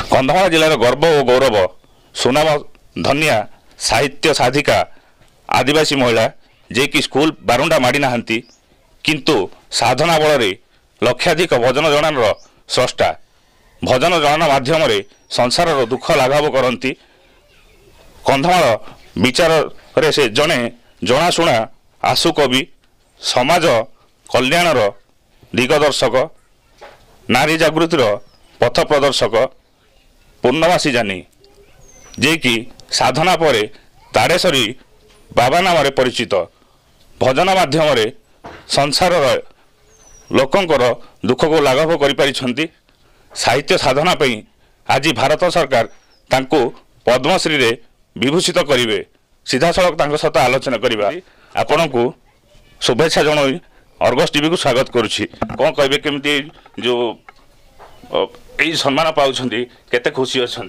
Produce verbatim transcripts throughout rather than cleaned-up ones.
कंधमाल जिलार गर्व और गौरव सुनाम धनिया साहित्य साधिका आदिवासी महिला जे कि स्कूल बारुंडा माड़ी ना किंतु साधना बल लक्षाधिक भजन जनान स्रष्टा भजन जनान माध्यम संसार दुख लाघव करती कंधमाल विचार रे से जड़े जनाशुना आशु कवि समाज कल्याणर दिगदर्शक नारी जागृतिर पथ प्रदर्शक पूर्णमासी जानी जे कि साधना पर ताड़ेश्वरी बाबा नाम परिचित भजन माध्यम संसार लोकंकर दुख को लाघव कर साहित्य साधना पई आज भारत सरकार तांको पद्मश्री रे विभूषित करेंगे सीधा सड़क सहित आलोचना करवा आपण को शुभेच्छा जन अर्गस टीवी को स्वागत करुच्ची कौन कहे केमती जो यही सम्मान पाँच केते खुशी अच्छा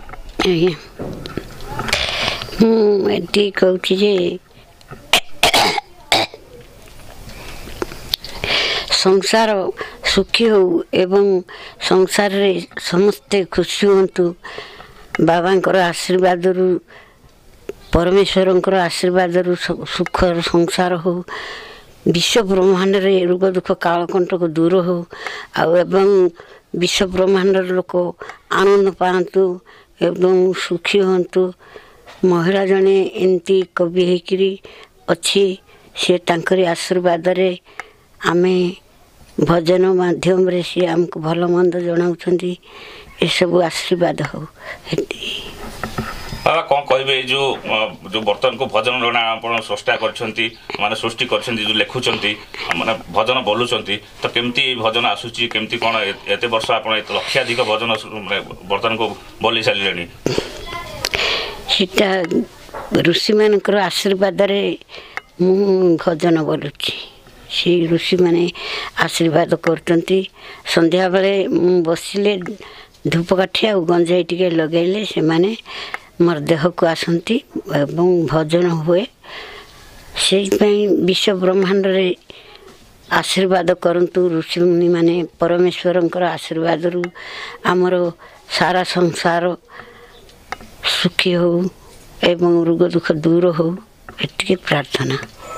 कहूँ जे संसार सुखी हो एवं संसार रे समस्ते खुशी हूँ बाबांकर आशीर्वाद रु परमेश्वरंकर आशीर्वाद रु सुख संसार हो विश्व ब्रह्मांड रे रोग दुख कालकंटक दूर हो आउ एवं विश्व ब्रह्मांड लोक आनंद पातु एवं सुखी हूँ महिला जने एमती कवि होकरी अच्छी सी तांकरी आशीर्वाद रे आमे भजन माध्यम रे सी आमको भल मंद जनाउछंती ए सब आशीर्वाद हो बाबा कौन कहे जो जो बर्तमान को भजन रणा आपण सृष्टा करछंती माने सृष्टि करछंती जो लेखुछंती माने भजन बोलुछंती तो केमती भजन आसुची केमती कोन एते वर्ष आपण लक्षाधिक भजन बर्तमान को बोली सालिलेनी सीता ऋषि मानकर आशीर्वाद रे मु भजन बोलुची सी ऋषि माने आशीर्वाद करछंती संध्या बेले बसिले धूपकाठी आ गंजाई टिके लगेले से माने मोर देह को आसती एवं भजन हुए से विश्व ब्रह्मांड रे आशीर्वाद करंतु ऋषि मुनि माने परमेश्वरंकर आशीर्वाद रु आमर सारा संसार सुखी हो एवं रोग दुख दूर हो एटिके प्रार्थना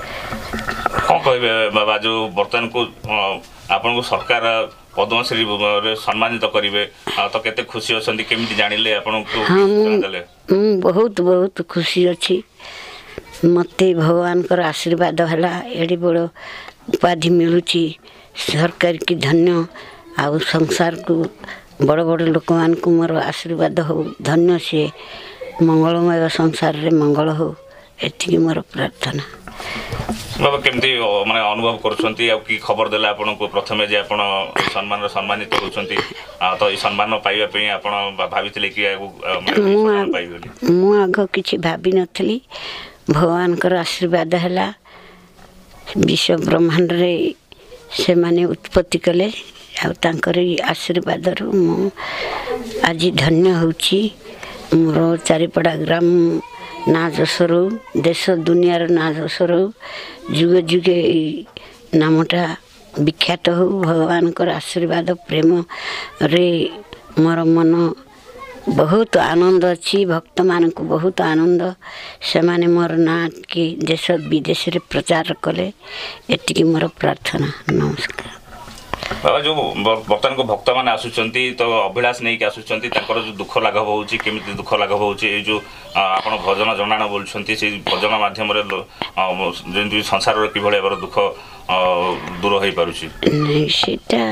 कौन कहे बाबा जो बर्तमान को आपन को सरकार पद्मश्री सम्मानित तो करेंगे तो केते खुशी अच्छा केमी जानिले आपन को हाँ बहुत बहुत खुशी अच्छी मते भगवान कर आशीर्वाद है एडी बड़ उपाधि मिलूची सरकार की धन्य आउ संसार को बड़ बड़ लोक मान को मोर आशीर्वाद हो धन्य से मंगलमय संसार रे मंगल हो एति मोर प्रार्थना बाबा केमती माने अनुभव करछंती आ की खबर देला आपन को प्रथमे जे आपन सम्मान सम्मानित होछंती तो ई सम्मान पाइबा पे आपन भाबितले कि सम्मान पाइबली मु आग किछि भाबी नथली भगवान कर आशीर्वाद हैला विश्व ब्रह्मांड रे से माने उत्पत्ति कले आ तांकर आशीर्वाद रु मु आज धन्य होछि मोर चारिपड़ा ग्राम ना जसरो देश दुनियार ना जसरो जुगे जुगे नामटा विख्यात हो भगवान कर आशीर्वाद प्रेम रे मोर मन बहुत आनंद अच्छी भक्त मान को बहुत आनंद से माने मोर ना कि देश विदेश रे प्रचार कले एटिकी मोर प्रार्थना नमस्कार बाबा जो बर्तमान को भक्त मैंने आसुचंती तो अभिलाष नहीं कि आसुचंती तांकर जो दुख लाघव होउची केमिति दुख लाघव होउची ए जो आपण भजन जनाना बोलछंती से भजन माध्यम रे जेंति संसार रे किभळे एबर दुख दूर होई पारुची नहीं सेटा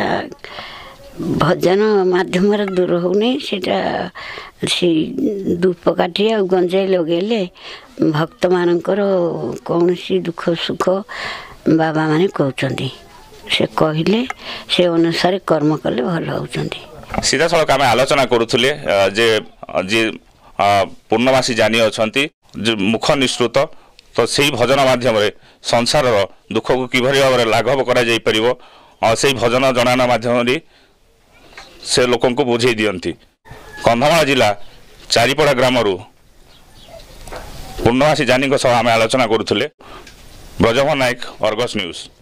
भजन माध्यम रे दूर होउनी सेटा से धूपकाठी आ गंजाई लगेले भक्त मानकर कोनसी दुख सुख बाबा माने कहउचंती से कहले से अनुसार कर्म कले भल होउचंती सीधा सड़क आम आलोचना करुले जे जे पूर्णमासी जानी अच्छा मुख निश्रुत तो से भजन माध्यम संसार दुख को किभली भाव में लाघव कर से भजन जनाना माध्यम से लोक बुझे दियंती कंधमाल जिला चारिपड़ा ग्राम पूर्णमासी जानी आम आलोचना करुले ब्रजमोहन नायक अर्गस न्यूज।